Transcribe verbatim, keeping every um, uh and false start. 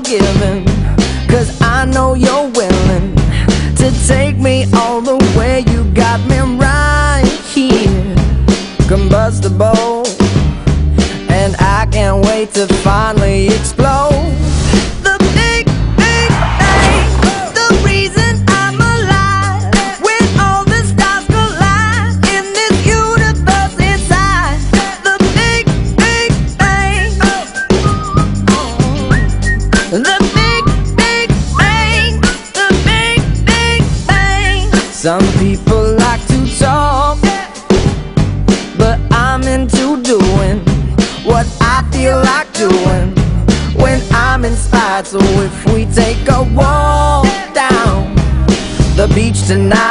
forgiven, 'cause I know you're willing to take me all the way. You got me right here, combustible, and I can't wait to finally explode. The big, big bang, the reason I'm alive. When all the stars collide in this universe inside. The big, big bang. The big, big bang. The big, big bang. Some people like to talk, but I'm into doing what I feel like doing when I'm inspired. So if we take a walk down the beach tonight,